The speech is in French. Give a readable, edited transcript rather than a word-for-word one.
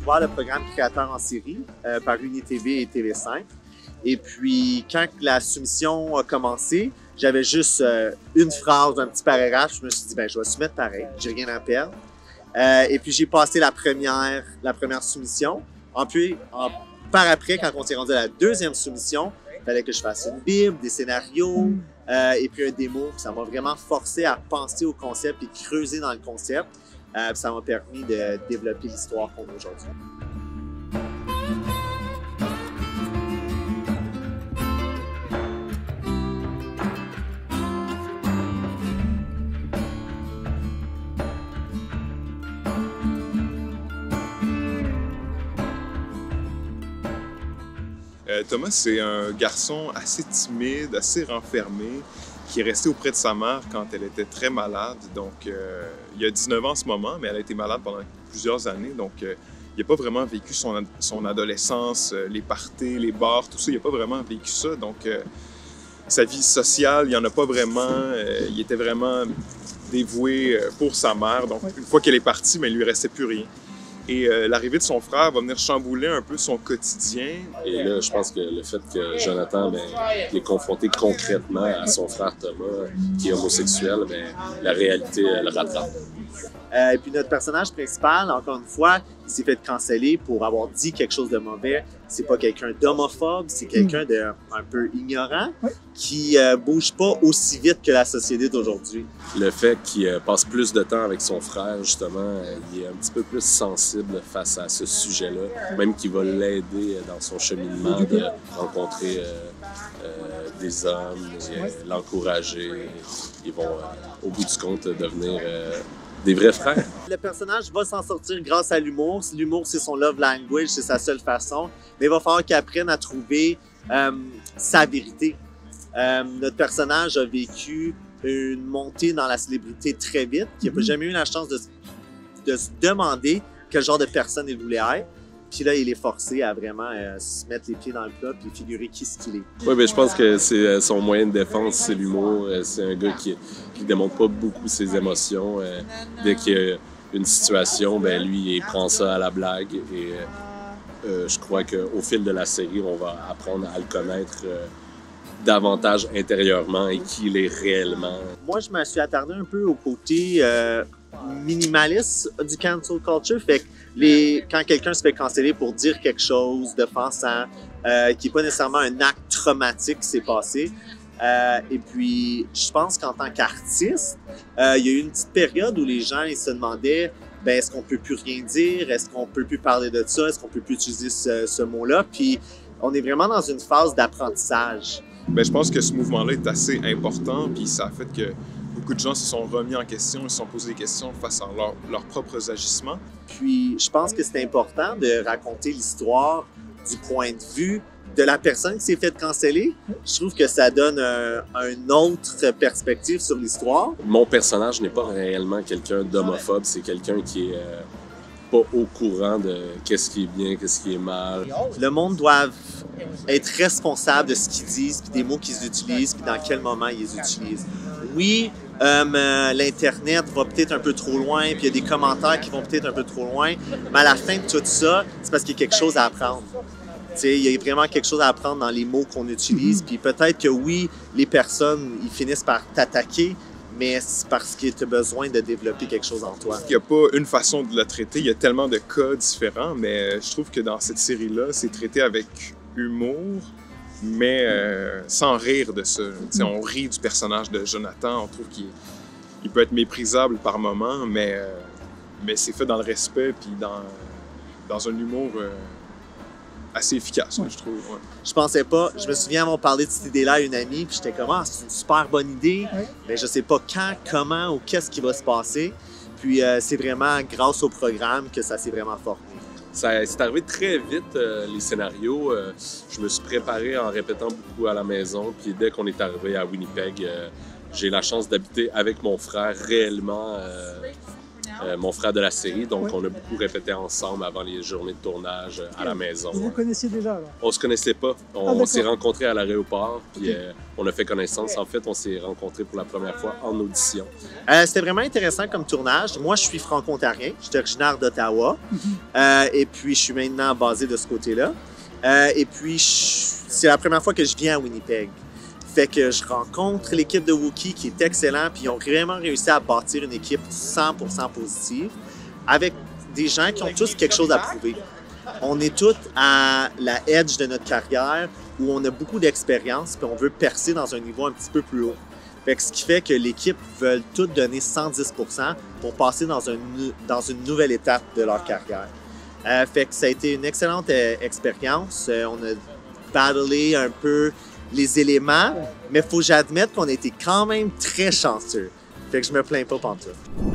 voir le programme Créateur en série par UniTV et TV5. Et puis, quand la soumission a commencé, j'avais juste une phrase, un petit paragraphe. Je me suis dit, ben, je vais soumettre pareil, j'ai rien à perdre. Et puis, j'ai passé la première soumission. Par après, quand on s'est rendu à la deuxième soumission, il fallait que je fasse une bible, des scénarios et puis un démo. Ça m'a vraiment forcé à penser au concept et creuser dans le concept. Ça m'a permis de développer l'histoire qu'on a aujourd'hui. Thomas, c'est un garçon assez timide, assez renfermé, qui est resté auprès de sa mère quand elle était très malade. Donc, il a 19 ans en ce moment, mais elle a été malade pendant plusieurs années. Donc, il n'a pas vraiment vécu son adolescence, les parties, les bars, tout ça. Il n'a pas vraiment vécu ça. Donc, sa vie sociale, il n'y en a pas vraiment. Il était vraiment dévoué pour sa mère. Donc, une fois qu'elle est partie, mais il ne lui restait plus rien. Et l'arrivée de son frère va venir chambouler un peu son quotidien. Et là, je pense que le fait que Jonathan est confronté concrètement à son frère Thomas, qui est homosexuel, la réalité le rattrape. Et puis notre personnage principal, encore une fois, il s'est fait canceller pour avoir dit quelque chose de mauvais. C'est pas quelqu'un d'homophobe, c'est quelqu'un d'un peu ignorant qui bouge pas aussi vite que la société d'aujourd'hui. Le fait qu'il passe plus de temps avec son frère, justement, il est un petit peu plus sensible face à ce sujet-là, même qu'il va l'aider dans son cheminement de rencontrer des hommes, l'encourager. Ils vont, au bout du compte, devenir des vrais frères. Le personnage va s'en sortir grâce à l'humour. L'humour, c'est son love language, c'est sa seule façon. Mais il va falloir qu'il apprenne à trouver sa vérité. Notre personnage a vécu une montée dans la célébrité très vite, qui n'a jamais eu la chance de se demander quel genre de personne il voulait être. Puis là, il est forcé à vraiment se mettre les pieds dans le plat puis figurer qui ce qu'il est. Oui, mais je pense que c'est son moyen de défense, c'est l'humour. C'est un gars qui démontre pas beaucoup ses émotions. Dès qu'il y a une situation, lui, il prend ça à la blague. Et je crois qu'au fil de la série, on va apprendre à le connaître davantage intérieurement et qui il est réellement. Moi, je me suis attardé un peu au côté minimaliste du cancel culture. Fait que quand quelqu'un se fait canceller pour dire quelque chose d'offensant, qui n'est pas nécessairement un acte traumatique qui s'est passé. Et puis, je pense qu'en tant qu'artiste, il y a eu une petite période où les gens ils se demandaient est-ce qu'on peut plus rien dire? Est-ce qu'on peut plus parler de ça? Est-ce qu'on peut plus utiliser ce mot-là? Puis, on est vraiment dans une phase d'apprentissage. Je pense que ce mouvement-là est assez important, puis ça a fait que beaucoup de gens se sont remis en question, ils se sont posé des questions face à leurs propres agissements. Puis, je pense que c'est important de raconter l'histoire du point de vue de la personne qui s'est fait canceller. Je trouve que ça donne une autre perspective sur l'histoire. Mon personnage n'est pas réellement quelqu'un d'homophobe, c'est quelqu'un qui est pas au courant de qu'est-ce qui est bien, qu'est-ce qui est mal. Le monde doit être responsable de ce qu'ils disent, puis des mots qu'ils utilisent, puis dans quel moment ils les utilisent. Oui, l'Internet va peut-être un peu trop loin, puis il y a des commentaires qui vont peut-être un peu trop loin, mais à la fin de tout ça, c'est parce qu'il y a quelque chose à apprendre. Il y a vraiment quelque chose à apprendre dans les mots qu'on utilise, puis peut-être que oui, les personnes, ils finissent par t'attaquer, mais c'est parce que tu as besoin de développer quelque chose en toi. Il n'y a pas une façon de le traiter, il y a tellement de cas différents, mais je trouve que dans cette série-là, c'est traité avec humour, mais sans rire de ça. On rit du personnage de Jonathan, on trouve qu'il peut être méprisable par moments, mais c'est fait dans le respect puis dans un humour assez efficace, je trouve. Ouais. Je pensais pas, je me souviens avoir parlé de cette idée-là à une amie, puis j'étais comme c'est une super bonne idée, mais je sais pas quand, comment ou qu'est-ce qui va se passer. Puis c'est vraiment grâce au programme que ça s'est vraiment formé. C'est arrivé très vite, les scénarios. Je me suis préparé en répétant beaucoup à la maison. Puis dès qu'on est arrivé à Winnipeg, j'ai la chance d'habiter avec mon frère réellement mon frère de la série. Donc, on a beaucoup répété ensemble avant les journées de tournage à la maison. Vous vous connaissiez déjà, alors? On se connaissait pas. On s'est rencontrés à l'aéroport, puis on a fait connaissance. En fait, on s'est rencontrés pour la première fois en audition. C'était vraiment intéressant comme tournage. Moi, je suis franco-ontarien. Je suis originaire d'Ottawa. Et puis, je suis maintenant basé de ce côté-là. Et puis, c'est la première fois que je viens à Winnipeg. Fait que je rencontre l'équipe de Wookiee qui est excellent, puis ils ont vraiment réussi à bâtir une équipe 100% positive avec des gens qui ont tous quelque chose à prouver. On est tous à la edge de notre carrière où on a beaucoup d'expérience puis on veut percer dans un niveau un petit peu plus haut. Fait que ce qui fait que l'équipe veut toutes donner 110% pour passer dans une nouvelle étape de leur carrière. Fait que ça a été une excellente expérience. On a battlé un peu les éléments, mais il faut que j'admette qu'on a été quand même très chanceux. Fait que je me plains pas pantoute.